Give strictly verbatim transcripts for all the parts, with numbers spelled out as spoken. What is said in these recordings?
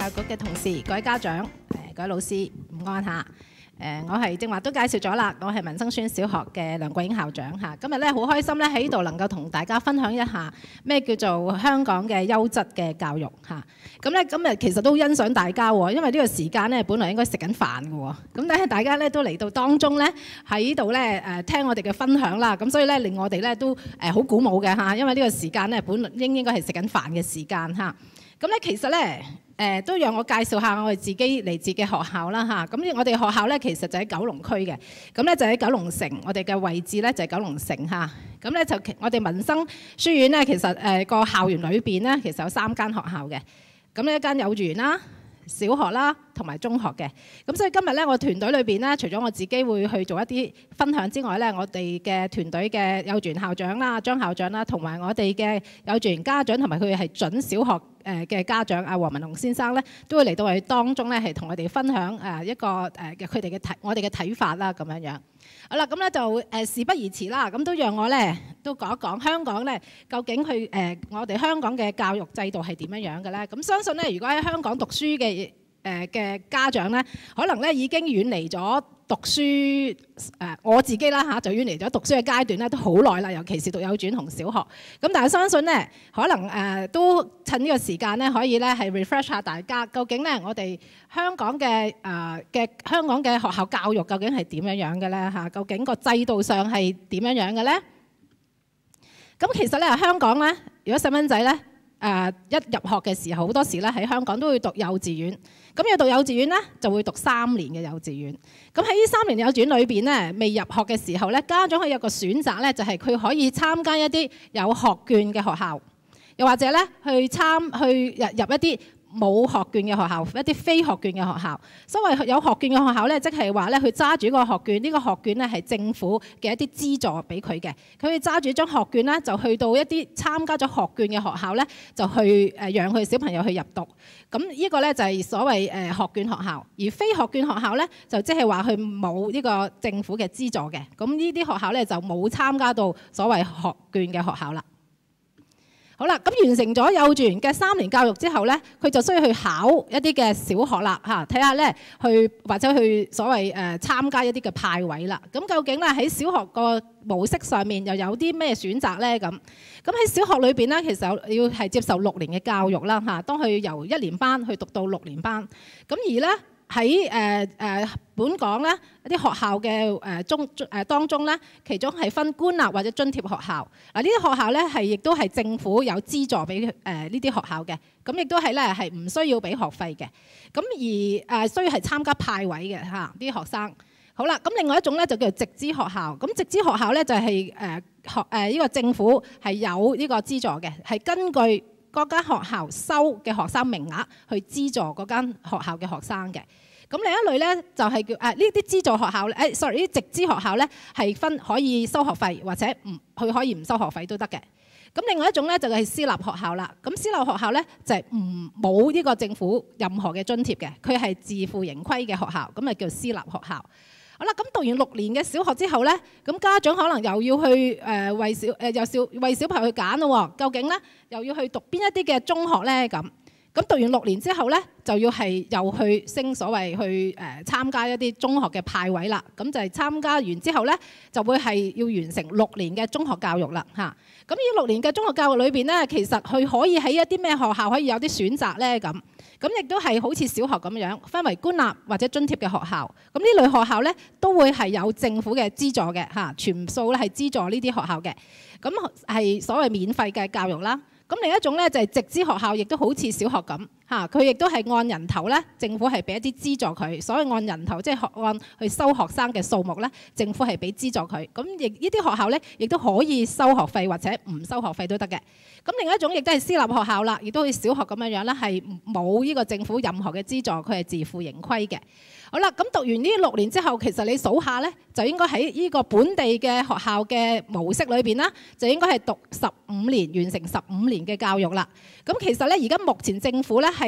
教育局嘅同事、各位家長、誒各位老師，午安嚇。誒，我係正話都介紹咗啦，我係民生村小學嘅梁桂英校長嚇。今日咧好開心咧喺呢度能夠同大家分享一下咩叫做香港嘅優質嘅教育嚇。咁咧今日其實都欣賞大家喎，因為呢個時間咧本來應該食緊飯嘅喎，咁但係大家咧都嚟到當中咧喺呢度咧誒聽我哋嘅分享啦，咁所以咧令我哋咧都誒好鼓舞嘅嚇，因為呢個時間咧本應應該係食緊飯嘅時間嚇。咁咧其實咧。誒、呃、都讓我介紹下我哋自己嚟自嘅學校啦嚇，咁我哋學校咧其實就喺九龍區嘅，咁咧就喺九龍城，我哋嘅位置咧就係九龍城嚇，咁咧就我哋民生書院咧其實誒個、呃、校園裏邊咧其實有三間學校嘅，咁呢一間幼稚園啦、小學啦同埋中學嘅，咁所以今日咧我團隊裏邊咧，除咗我自己會去做一啲分享之外咧，我哋嘅團隊嘅幼稚園校長啦、張校長啦，同埋我哋嘅幼稚園家長同埋佢係準小學誒嘅家長阿黃文龍先生咧，都會嚟到我哋當中咧，係同我哋分享誒一個誒嘅佢哋嘅睇我哋嘅睇法啦，咁樣樣。好啦，咁咧就誒事不宜遲啦，咁都讓我咧都講一講香港咧究竟去誒我哋香港嘅教育制度係點樣樣嘅咧？咁相信咧，如果喺香港讀書嘅誒嘅家長咧，可能咧已經遠離咗讀書誒、呃、我自己啦嚇，就遠離咗讀書嘅階段咧都好耐啦，尤其是讀幼稚園同小學。咁但係相信咧，可能誒、呃、都趁呢個時間咧，可以咧係 refresh 下大家，究竟咧我哋香港嘅誒嘅香港嘅學校教育究竟係點樣樣嘅咧嚇？究竟個制度上係點樣樣嘅咧？咁其實咧香港咧，如果細蚊仔咧誒一入學嘅時候，好多時咧喺香港都會讀幼稚園。咁要讀幼稚園咧，就會讀三年嘅幼稚園。咁喺呢三年幼稚園裏邊咧，未入學嘅時候咧，家長可以有個選擇咧，就係佢可以參加一啲有學券嘅學校，又或者咧去參去入入一啲冇學券嘅學校，一啲非學券嘅學校。所謂有學券嘅學校咧，即係話咧，佢揸住個學券，呢個學券咧係政府嘅一啲資助俾佢嘅。佢會揸住張學券咧，就去到一啲參加咗學券嘅學校咧，就去誒讓佢小朋友去入讀。咁呢個咧就係所謂誒學券學校，而非學券學校咧就即係話佢冇呢個政府嘅資助嘅。咁呢啲學校咧就冇參加到所謂學券嘅學校啦。好啦，咁完成咗幼稚園嘅三年教育之後咧，佢就需要去考一啲嘅小學啦嚇，睇下咧去或者去所謂誒、呃、參加一啲嘅派位啦。咁究竟咧喺小學個模式上面又有啲咩選擇咧？咁咁喺小學裏邊咧，其實要係接受六年嘅教育啦嚇，當佢由一年班去讀到六年班。咁而咧喺誒誒本港咧一啲學校嘅誒中誒當中咧，其中係分官立或者津貼學校。嗱呢啲學校咧係亦都係政府有資助俾誒呢啲學校嘅，咁亦都係咧係唔需要俾學費嘅。咁而誒需要係參加派位嘅嚇啲學生。好啦，咁另外一種咧就叫做直資學校。咁直資學校咧就係誒學誒呢個政府係有呢個資助嘅，係根據嗰間學校收嘅學生名額去資助嗰間學校嘅學生嘅。咁另一類咧就係叫誒呢啲資助學校咧，誒 sorry 呢啲直資學校咧係分可以收學費或者唔佢可以唔收學費都得嘅。咁另外一種咧就係私立學校啦。咁私立學校咧就係唔冇呢個政府任何嘅津貼嘅，佢係自負盈虧嘅學校，咁啊叫私立學校。好啦，咁讀完六年嘅小學之後咧，咁家長可能又要去誒為小誒又小為小朋友去揀咯。究竟咧又要去讀邊一啲嘅中學咧？咁咁讀完六年之後咧，就要係又去升所謂去誒參加一啲中學嘅派位啦。咁就係參加完之後咧，就會係要完成六年嘅中學教育啦嚇。咁呢六年嘅中學教育裏邊咧，其實佢可以喺一啲咩學校可以有啲選擇咧？咁咁亦都係好似小學咁樣分為官立或者津貼嘅學校。咁呢類學校咧都會係有政府嘅資助嘅嚇，全數咧係資助呢啲學校嘅。咁係所謂免費嘅教育啦。咁另一種咧就係直資學校，亦都好似小學咁嚇，佢亦都係按人頭咧，政府係俾一啲資助佢。所謂按人頭，即係學按去收學生嘅數目咧，政府係俾資助佢。咁亦呢啲學校咧，亦都可以收學費或者唔收學費都得嘅。咁另一種亦都係私立學校啦，亦都好似小學咁樣樣咧，係冇呢個政府任何嘅資助，佢係自負盈虧嘅。好啦，咁讀完呢六年之後，其實你數下咧，就應該喺呢個本地嘅學校嘅模式裏邊啦，就應該係讀十五年，完成十五年嘅教育啦。咁其實咧，而家目前政府咧係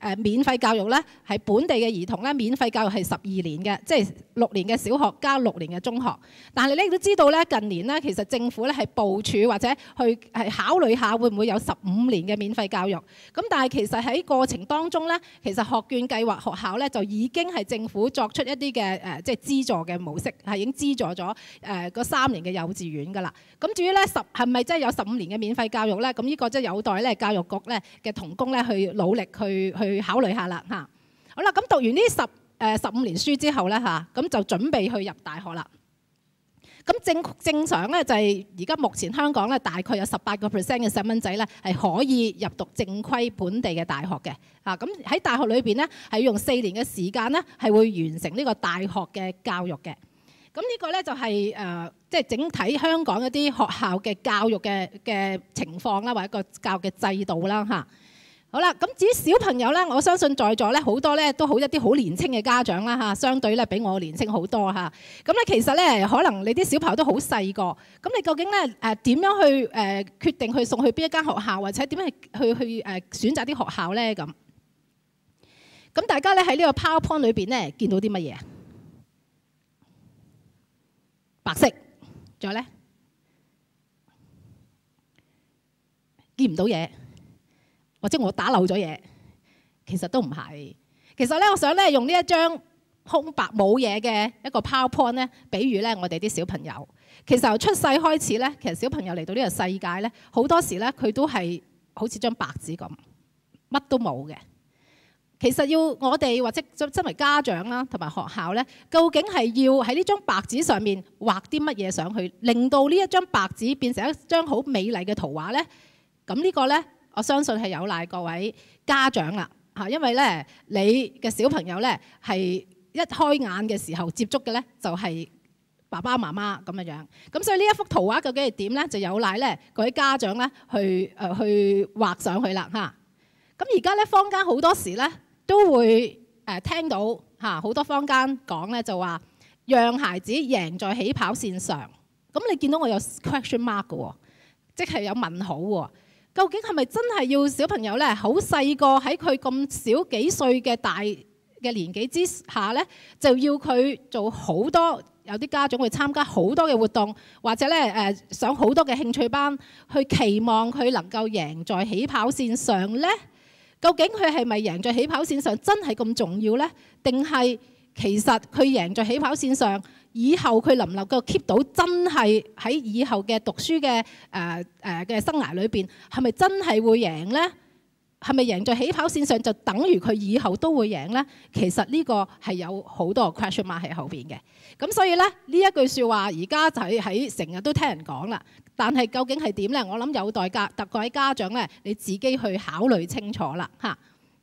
誒免費教育咧，係本地嘅兒童咧，免費教育係十二年嘅，即係六年嘅小學加六年嘅中學。但係你都知道咧，近年咧其實政府咧係部署或者去係考慮下會唔會有十五年嘅免費教育。咁但係其實喺過程當中咧，其實學券計劃學校咧就已經係政府作出一啲嘅誒即係資助嘅模式，係已經資助咗誒嗰三年嘅幼稚園㗎啦。咁至於咧十係咪真係有十五年嘅免費教育咧？咁呢個即係有待咧教育局咧嘅同工咧去努力去去考慮下啦嚇。好啦，咁讀完呢十誒十五年書之後咧嚇，咁就準備去入大學啦。咁正正常咧就係而家目前香港咧大概有十八個 percent 嘅細蚊仔咧係可以入讀正規本地嘅大學嘅啊。咁喺大學裏邊咧係要用四年嘅時間咧係會完成呢個大學嘅教育嘅。咁呢個咧就係誒即係整體香港一啲學校嘅教育嘅嘅情況啦，或者個教育嘅制度啦嚇。好啦，咁至於小朋友咧，我相信在座咧好多咧都好一啲好年輕嘅家長啦嚇，相對咧比我年輕好多嚇。咁咧其實咧可能你啲小朋友都好細個，咁你究竟咧誒點樣去誒、呃、決定去送去邊一間學校，或者點樣去去去誒選擇啲學校咧咁？咁大家咧喺呢個 PowerPoint 裏邊咧見到啲乜嘢？白色，仲有咧見唔到嘢。或者我打漏咗嘢，其實都唔係。其實咧，我想咧用呢一張空白冇嘢嘅一個 PowerPoint 咧，比喻咧我哋啲小朋友。其實由出世開始咧，其實小朋友嚟到呢個世界咧，好多時咧佢都係好似張白紙咁，乜都冇嘅。其實要我哋或者身為家長啦，同埋學校咧，究竟係要喺呢張白紙上面畫啲乜嘢上去，令到呢一張白紙變成一張好美麗嘅圖畫咧？咁呢個咧？我相信係有賴各位家長啦嚇，因為咧你嘅小朋友咧係一開眼嘅時候接觸嘅咧就係爸爸媽媽咁樣樣，咁所以呢一幅圖畫究竟係點咧，就有賴咧各位家長咧去誒去畫上去啦嚇。咁而家咧坊間好多時咧都會誒聽到嚇好多坊間講咧就話讓孩子贏在起跑線上。咁你見到我有 question mark 嘅喎，即係有問號喎。究竟係咪真係要小朋友咧好細個喺佢咁少幾歲嘅大嘅年紀之下咧，就要佢做好多？有啲家長會參加好多嘅活動，或者咧誒上好多嘅興趣班，去期望佢能夠贏在起跑線上咧？究竟佢係咪贏在起跑線上真係咁重要咧？定係其實佢贏在起跑線上？以後佢能唔能夠 keep 到真係喺以後嘅讀書嘅誒誒嘅生涯裏邊，係咪真係會贏呢？係咪贏在起跑線上就等於佢以後都會贏呢？其實呢個係有好多個 question mark 喺後邊嘅。咁所以咧呢一句説話而家就係喺成日都聽人講啦。但係究竟係點呢？我諗有待家特各位家長咧你自己去考慮清楚啦嚇。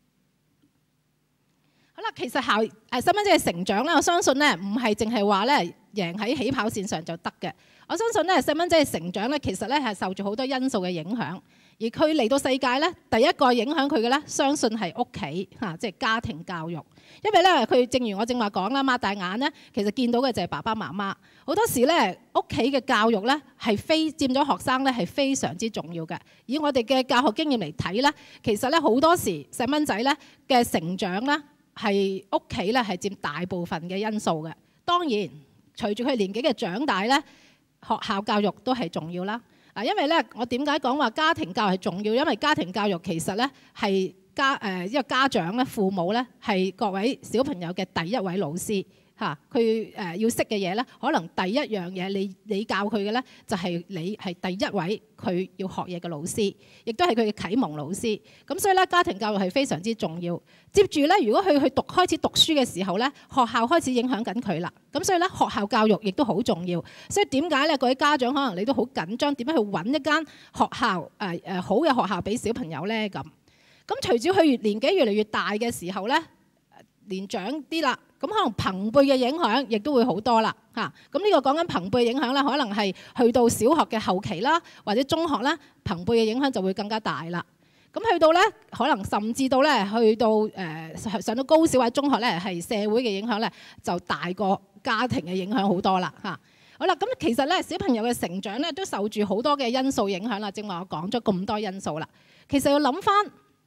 好啦，其實校誒細蚊仔嘅成長咧，我相信咧唔係淨係話咧贏喺起跑線上就得嘅。我相信咧細蚊仔嘅成長咧，其實咧係受住好多因素嘅影響。而佢嚟到世界咧，第一個影響佢嘅咧，相信係屋企嚇，即係家庭教育。因為咧佢正如我正話講啦，擘大眼咧，其實見到嘅就係爸爸媽媽。好多時咧屋企嘅教育咧係非佔咗學生咧係非常之重要嘅。以我哋嘅教學經驗嚟睇咧，其實咧好多時細蚊仔咧嘅成長咧，係屋企咧係佔大部分嘅因素嘅。當然，隨住佢年紀嘅長大咧，學校教育都係重要啦。嗱，因為咧，我點解講話家庭教育係重要？因為家庭教育其實咧係家誒一個家長咧、父母咧係各位小朋友嘅第一位老師嚇。佢誒要識嘅嘢咧，可能第一樣嘢你你教佢嘅咧，就係你係第一位佢要學嘢嘅老師，亦都係佢嘅啟蒙老師。咁所以咧，家庭教育係非常之重要。接住咧，如果佢去讀開始讀書嘅時候咧，學校開始影響緊佢啦。咁所以咧，學校教育亦都好重要。所以點解咧，各位家長可能你都好緊張，點樣去揾一間學校誒誒好嘅學校俾小朋友咧？咁咁隨住佢越年紀越嚟越大嘅時候咧，年長啲啦，咁可能朋輩嘅影響亦都會好多啦嚇。咁呢個講緊朋輩影響咧，可能係去到小學嘅後期啦，或者中學啦，朋輩嘅影響就會更加大啦。咁去到咧，可能甚至到咧，去到誒、呃、上到高小或者中學咧，係社會嘅影響咧，就大過家庭嘅影響好多啦嚇。好啦，咁其實咧，小朋友嘅成長咧，都受住好多嘅因素影響啦。正話我講咗咁多因素啦，其實要諗翻，如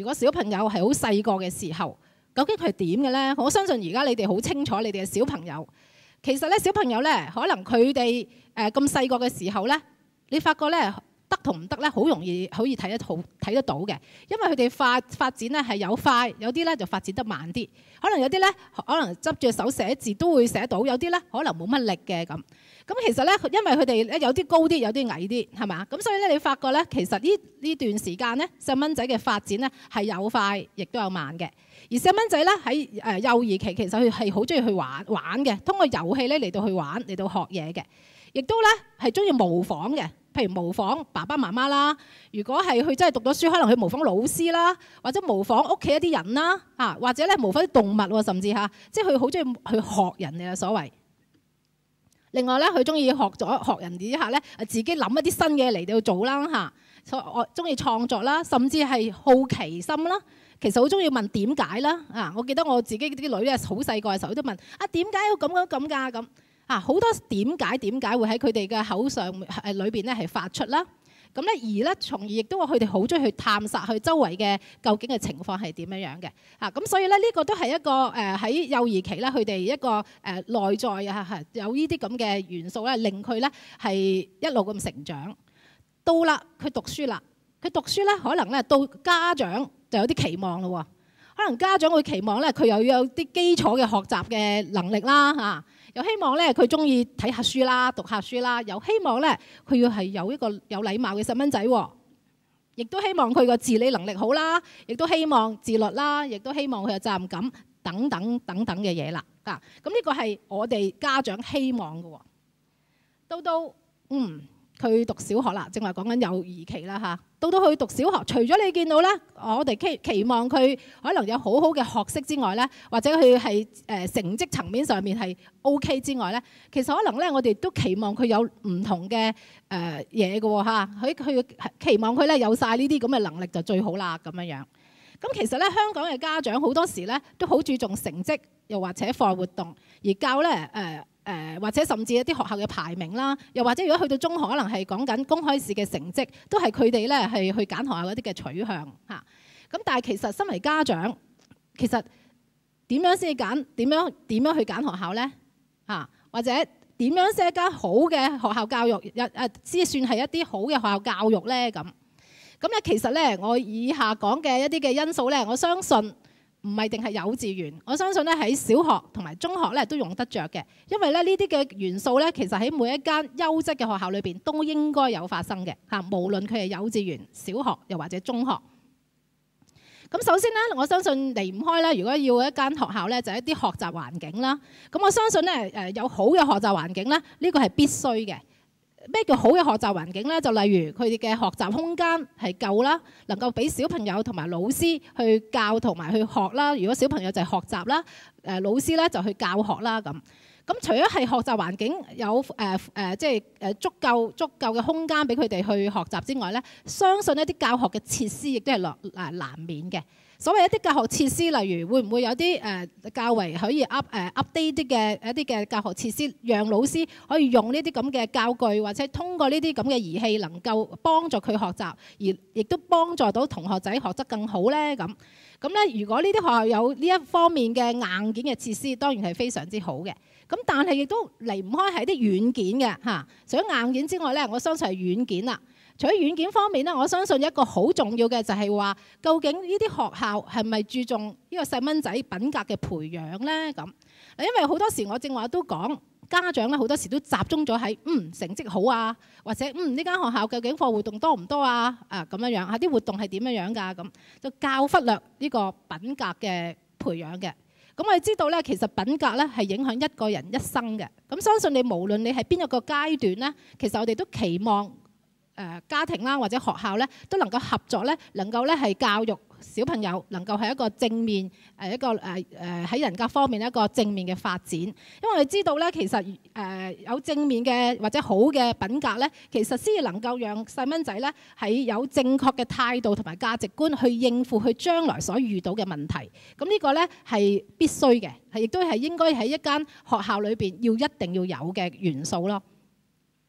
如果小朋友係好細個嘅時候，究竟佢係點嘅咧？我相信而家你哋好清楚，你哋嘅小朋友其實咧，小朋友咧，可能佢哋誒咁細個嘅時候咧，你發覺咧，得同唔得咧，好容易可以睇得好睇得到嘅，因為佢哋發發展咧係有快，有啲咧就發展得慢啲。可能有啲咧，可能執住手寫字都會寫到，有啲咧可能冇乜力嘅咁。咁其實咧，因為佢哋咧有啲高啲，有啲矮啲，係嘛？咁所以咧，你發覺咧，其實呢呢段時間咧，細蚊仔嘅發展咧係有快，亦都有慢嘅。而細蚊仔咧喺誒幼兒期，其實佢係好中意去玩玩嘅，通過遊戲咧嚟到去玩，嚟到學嘢嘅，亦都咧係中意模仿嘅。譬如模仿爸爸媽媽啦，如果係佢真係讀咗書，可能去模仿老師啦，或者模仿屋企一啲人啦，嚇，或者咧模仿啲動物喎，甚至嚇，即係佢好中意去學人嘅所謂。另外咧，佢中意學咗學人之下咧，自己諗一啲新嘢嚟到做啦，嚇，我中意創作啦，甚至係好奇心啦。其實好中意問點解啦，啊！我記得我自己啲女咧好細個嘅時候都問啊，點解要咁樣咁㗎咁啊？好多點解點解會喺佢哋嘅口上誒裏邊咧係發出啦。咁咧而咧從而亦都話佢哋好中意去探索去周圍嘅究竟嘅情況係點樣樣嘅啊。咁所以咧呢個都係一個誒喺幼兒期咧佢哋一個誒內在啊係有呢啲咁嘅元素咧，令佢咧係一路咁成長。到啦佢讀書啦，佢讀書咧可能咧到家長就有啲期望咯喎，可能家長會期望咧佢又要有啲基礎嘅學習嘅能力啦嚇，又希望咧佢中意睇下書啦、讀下書啦，又希望咧佢要係有一個有禮貌嘅細蚊仔喎，亦都希望佢個自理能力好啦，亦都希望自律啦，亦都希望佢有責任感等等等等嘅嘢啦啊！咁呢個係我哋家長希望嘅喎。到到嗯佢讀小學啦，正話講緊幼兒期啦嚇。到到佢讀小學，除咗你見到咧，我哋期期望佢可能有好好嘅學識之外咧，或者佢係誒成績層面上面係 O K 之外咧，其實可能咧我哋都期望佢有唔同嘅誒嘢嘅喎嚇。佢佢期望佢咧有晒呢啲咁嘅能力就最好啦咁樣樣。咁其實咧香港嘅家長好多時咧都好注重成績，又或者課外活動，而教咧誒。呃誒、呃、或者甚至一啲學校嘅排名啦，又或者如果去到中學，可能係講緊公開試嘅成績，都係佢哋咧係去揀學校嗰啲嘅取向嚇。咁、啊、但係其實身為家長，其實點樣先揀？點樣點樣去揀學校咧？嚇、啊，或者點樣先一間好嘅學校教育？一誒先算係一啲好嘅學校教育咧？咁咁咧，其實咧，我以下講嘅一啲嘅因素咧，我相信。唔係定係幼稚園，我相信咧喺小學同埋中學咧都用得着嘅，因為咧呢啲嘅元素咧，其實喺每一間優質嘅學校裏邊都應該有發生嘅嚇，無論佢係幼稚園、小學又或者中學。咁首先咧，我相信離唔開咧，如果要一間學校咧，就係一啲學習環境啦。咁我相信咧誒有好嘅學習環境咧，呢個係必須嘅。咩叫好嘅學習環境咧？就例如佢哋嘅學習空間係夠啦，能夠俾小朋友同埋老師去教同埋去學啦。如果小朋友就係學習啦，誒老師咧就去教學啦咁。咁除咗係學習環境有誒誒、呃呃、即係誒足夠足夠嘅空間俾佢哋去學習之外咧，相信一啲教學嘅設施亦都係落誒難免嘅。所謂一啲教學設施，例如會唔會有啲誒較為可以 up 誒 update 啲嘅一啲嘅教學設施，讓老師可以用呢啲咁嘅教具，或者通過呢啲咁嘅儀器，能夠幫助佢學習，而亦都幫助到同學仔學得更好咧咁。咁咧，如果呢啲學校有呢一方面嘅硬件嘅設施，當然係非常之好嘅。咁但係亦都離唔開係啲軟件嘅嚇。除咗硬件之外咧，我相信係軟件啦。除咗軟件方面咧，我相信一個好重要嘅就係話，究竟呢啲學校係咪注重呢個細蚊仔品格嘅培養咧？咁因為好多時我正話都講，家長咧好多時都集中咗喺嗯成績好啊，或者嗯呢間學校究竟課外活動多唔多啊？啊咁樣樣啊，啲活動係點樣樣㗎？咁就較忽略呢個品格嘅培養嘅。咁我哋知道咧，其實品格咧係影響一個人一生嘅。咁相信你無論你係邊一個階段咧，其實我哋都期望。誒家庭啦，或者學校咧，都能夠合作咧，能夠咧係教育小朋友，能夠係一個正面誒一個誒誒喺人格方面一個正面嘅發展。因為我哋知道咧，其實誒、呃、有正面嘅或者好嘅品格咧，其實先至能夠讓細蚊仔咧係有正確嘅態度同埋價值觀去應付佢將來所遇到嘅問題。咁呢個咧係必須嘅，係亦都係應該喺一間學校裏邊要一定要有嘅元素咯。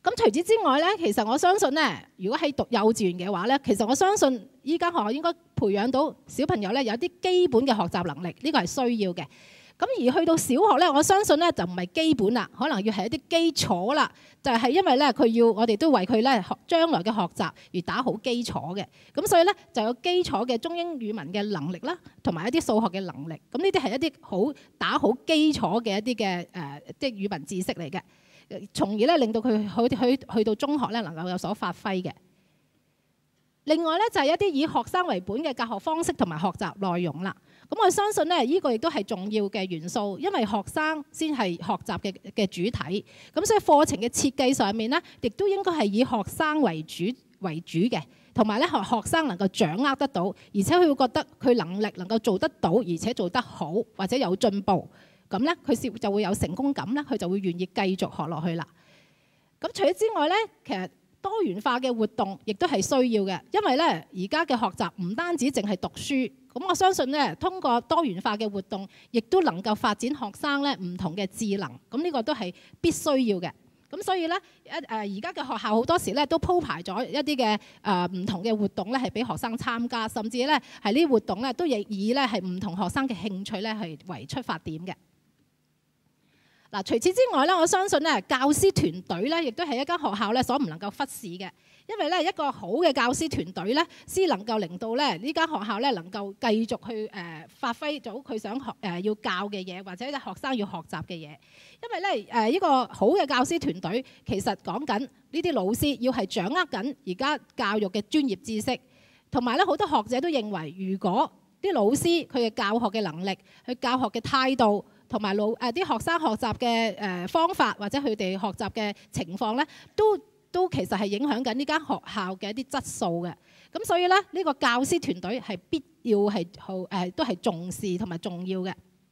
咁除此之外咧，其實我相信咧，如果喺讀幼稚園嘅話咧，其實我相信依間學校應該培養到小朋友咧有啲基本嘅學習能力，呢個係需要嘅。咁而去到小學咧，我相信咧就唔係基本啦，可能要係一啲基礎啦。就係因為咧佢要我哋都為佢咧學將來嘅學習而打好基礎嘅。咁所以咧就有基礎嘅中英語文嘅能力啦，同埋一啲數學嘅能力。咁呢啲係一啲好打好基礎嘅一啲嘅誒即係語文知識嚟嘅，從而咧令到佢去去去到中學咧能夠有所發揮嘅。另外咧就係一啲以學生為本嘅教學方式同埋學習內容啦。咁我相信咧，呢個亦都係重要嘅元素，因為學生先係學習嘅嘅主體。咁所以課程嘅設計上面咧，亦都應該係以學生為主為主嘅，同埋咧學學生能夠掌握得到，而且佢會覺得佢能力能夠做得到，而且做得好或者有進步，咁咧佢先就會有成功感咧，佢就會願意繼續學落去啦。咁除咗之外咧，其實多元化嘅活動亦都係需要嘅，因為咧而家嘅學習唔單止淨係讀書。咁我相信咧，通過多元化嘅活動，亦都能夠發展學生咧唔同嘅智能。咁呢個都係必須要嘅。咁所以咧，一誒而家嘅學校好多時咧都鋪排咗一啲嘅誒唔同嘅活動咧，係俾學生參加，甚至咧係呢啲活動咧都亦以咧係唔同學生嘅興趣咧係為出發點嘅。嗱，除此之外咧，我相信咧教師團隊咧，亦都係一間學校咧所唔能夠忽視嘅。因為咧一個好嘅教師團隊咧，先能夠令到咧呢間學校咧能夠繼續去誒、呃、發揮到佢想學誒、呃、要教嘅嘢，或者學生要學習嘅嘢。因為咧誒呢個好嘅教師團隊，其實講緊呢啲老師要係掌握緊而家教育嘅專業知識，同埋咧好多學者都認為，如果啲老師佢嘅教學嘅能力、佢教學嘅態度，同埋老誒啲學生學習嘅誒方法，或者佢哋學習嘅情況咧，都都其實係影響緊呢間學校嘅一啲質素嘅。咁所以咧，呢個教師團隊係必要係好誒，都係重視同埋重要嘅。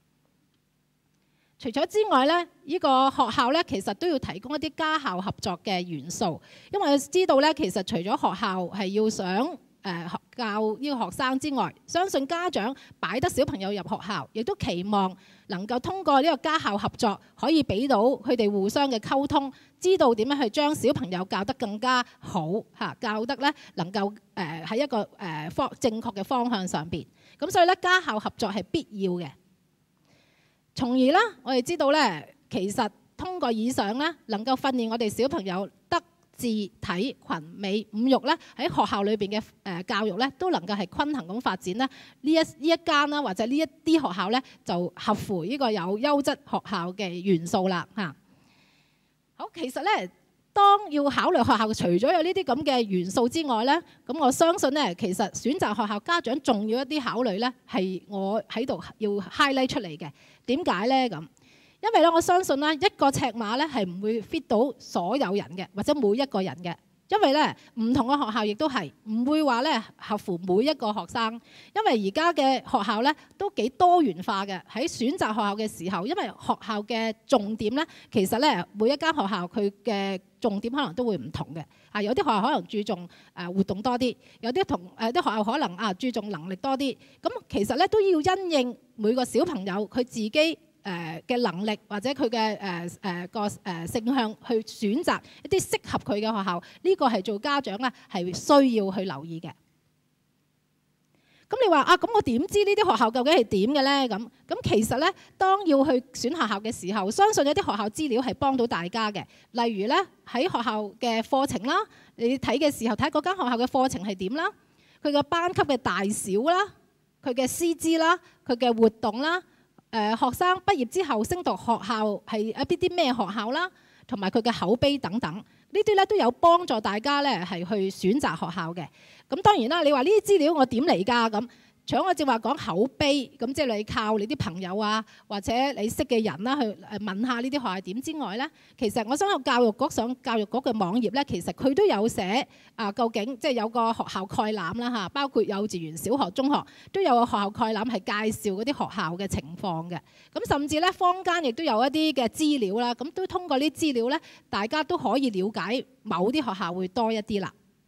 除咗之外咧，呢個學校咧其實都要提供一啲家校合作嘅元素，因為知道咧其實除咗學校係要想誒教呢個學生之外，相信家長擺得小朋友入學校，亦都期望能夠通過呢個家校合作，可以俾到佢哋互相嘅溝通，知道點樣去將小朋友教得更加好嚇，教得咧能夠誒喺一個誒方正確嘅方向上邊。咁所以咧家校合作係必要嘅，從而咧我哋知道咧，其實通過以上咧，能夠訓練我哋小朋友德智體群美五育咧，喺學校裏邊嘅誒教育咧，都能夠係均衡咁發展咧。呢一呢一間啦，或者呢一啲學校咧，就合乎呢個有優質學校嘅元素啦嚇。好，其實咧，當要考慮學校，除咗有呢啲咁嘅元素之外咧，咁我相信咧，其實選擇學校家長仲要一啲考慮咧，係我喺度要 highlight 出嚟嘅。點解咧咁？因為咧，我相信咧，一個尺碼咧係唔會 fit 到所有人嘅，或者每一個人嘅。因為咧，唔同嘅學校亦都係唔會話咧合乎每一個學生。因為而家嘅學校咧都幾多元化嘅。喺選擇學校嘅時候，因為學校嘅重點咧，其實咧每一間學校佢嘅重點可能都會唔同嘅。啊，有啲學校可能注重誒活動多啲，有啲同誒啲學校可能啊注重能力多啲。咁其實咧都要因應每個小朋友佢自己誒嘅能力或者佢嘅誒誒個誒性向去選擇一啲適合佢嘅學校，呢個係做家長咧係需要去留意嘅。咁你話啊，咁我點知呢啲學校究竟係點嘅咧？咁咁其實咧，當要去選學校嘅時候，相信有啲學校資料係幫到大家嘅。例如咧，喺學校嘅課程啦，你睇嘅時候睇嗰間學校嘅課程係點啦，佢嘅班級嘅大小啦，佢嘅師資啦，佢嘅活動啦。誒、呃、學生畢業之後升讀學校係一啲啲咩學校啦，同埋佢嘅口碑等等，呢啲咧都有幫助大家咧係去選擇學校嘅。咁當然啦，你話呢啲資料我點嚟㗎咁？除咗我正話講口碑，咁即係你靠你啲朋友啊，或者你識嘅人啦去誒問下呢啲學校係點之外咧，其實我想有教育局上教育局嘅網頁咧，其實佢都有寫啊，究竟即係有個學校概覽啦嚇，包括幼稚園、小學、中學都有個學校概覽係介紹嗰啲學校嘅情況嘅。咁甚至咧坊間亦都有一啲嘅資料啦，咁都通過呢啲資料咧，大家都可以了解某啲學校會多一啲啦。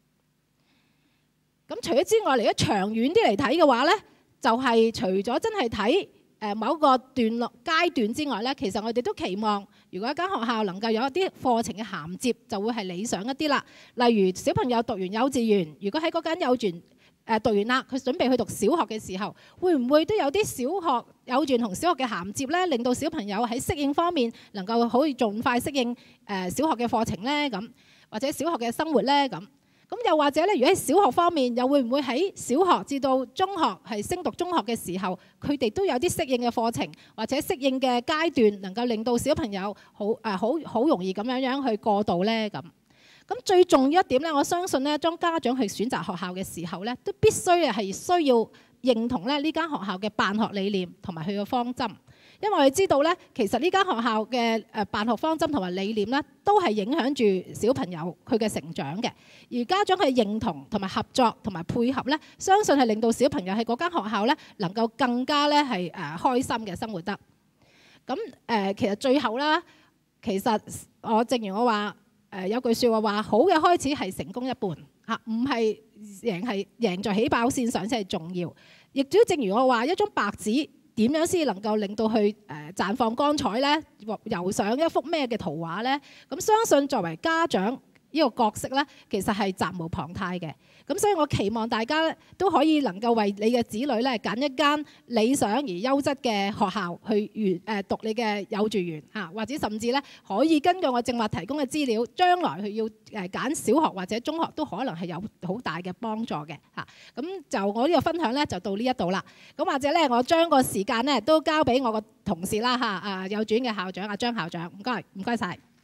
咁除咗之外，嚟咗長遠啲嚟睇嘅話咧，就係除咗真係睇誒某個段落階段之外咧，其實我哋都期望， 如果一間學校能夠有一啲課程嘅銜接，就會係理想一啲啦。例如小朋友讀完幼稚園，如果喺嗰間幼稚園誒讀完啦，佢準備去讀小學嘅時候，會唔會都有啲小學幼稚園同小學嘅銜接咧，令到小朋友喺適應方面能夠可以盡快適應誒小學嘅課程咧？咁或者小學嘅生活咧？咁咁又或者咧，如果喺小學方面，又會唔會喺小學至到中學係升讀中學嘅時候，佢哋都有啲適應嘅課程或者適應嘅階段，能夠令到小朋友好誒好好容易咁樣樣去過渡咧？咁咁最重要一點咧，我相信咧，當家長去選擇學校嘅時候咧，都必須係需要認同咧呢間學校嘅辦學理念同埋佢嘅方針。因為我哋知道咧，其實呢間學校嘅誒辦學方針同埋理念咧，都係影響住小朋友佢嘅成長嘅。而家長佢認同同埋合作同埋配合咧，相信係令到小朋友喺嗰間學校咧，能夠更加咧係誒開心嘅生活得。咁誒，其實最後啦，其實我正如我話誒有句説話話，好嘅開始係成功一半嚇，唔係贏係贏在起跑線上先係重要。亦都正如我話，一張白紙，點樣先能夠令到佢誒綻放光彩咧？遊上一幅咩嘅圖畫咧？咁相信作為家長呢個角色咧，其實係責無旁貸嘅。咁所以我期望大家都可以能夠為你嘅子女咧揀一間理想而優質嘅學校去完誒讀你嘅幼稚園嚇，或者甚至咧可以根據我正話提供嘅資料，將來佢要誒揀小學或者中學都可能係有好大嘅幫助嘅嚇。咁就我呢個分享咧就到呢一度啦。咁或者咧我將個時間咧都交俾我個同事啦嚇，啊幼稚園嘅校長阿張校長，唔該唔該晒。